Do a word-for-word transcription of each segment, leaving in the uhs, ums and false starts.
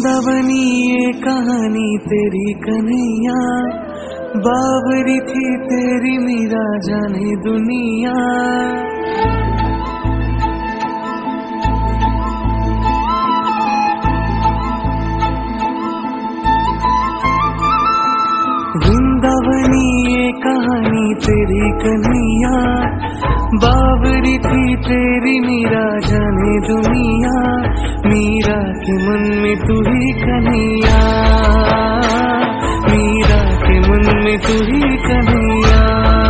वृंदावनी ये कहानी तेरी कन्हैया, बावरी थी तेरी मीरा जाने दुनिया। वृंदावनी ये कहानी तेरी कन्हैया, बावरी थी तेरी मीरा जाने दुनिया। मीरा के मन में तू ही कन्हैया, मीरा के मन में तू ही कन्हैया।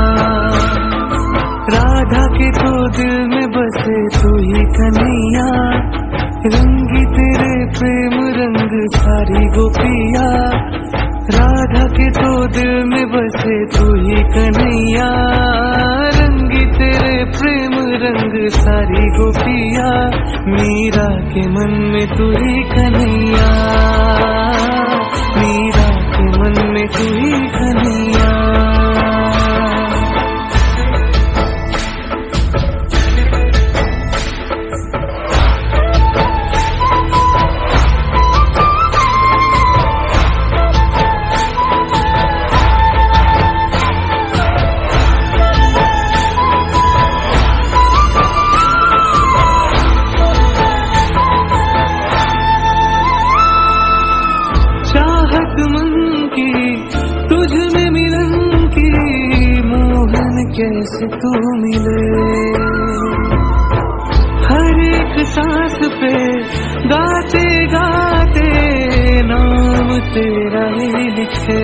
राधा के तो दिल में बसे तू ही कन्हैया, रंगी तेरे प्रेम रंग सारी गोपिया। राधा के तो दिल में बसे तू ही कन्हैया, रंगी तेरे प्रेम रंग सारी गोपिया। मीरा के मन में तू ही कन्हैया, मीरा के मन में तू ही कन्हैया। तुझ में मिलन की मोहन कैसे तू मिले, हर एक सांस पे गाते गाते नाम तेरा ही लिखे।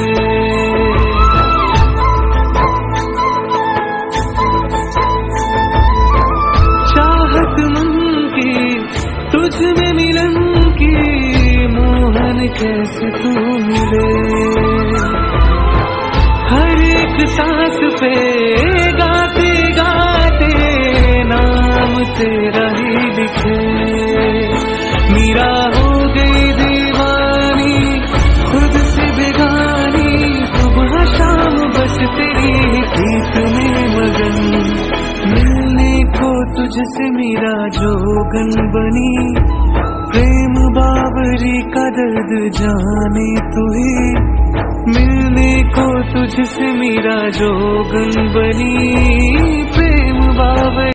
चाहत मन की तुझ में मिलन की मोहन कैसे तू मिले, हर एक सांस पे गाते गाते नाम तेरा ही लिखे। मीरा हो गई दीवानी खुद से बेगानी, सुबह शाम बस तेरी प्रीत में मगन। मिलने को तुझसे मीरा जोगन बनी, प्रेम बावरी का दर्द जाने तू ही। मिलने को तुझसे मीरा जोगन बनी, प्रेम बावरी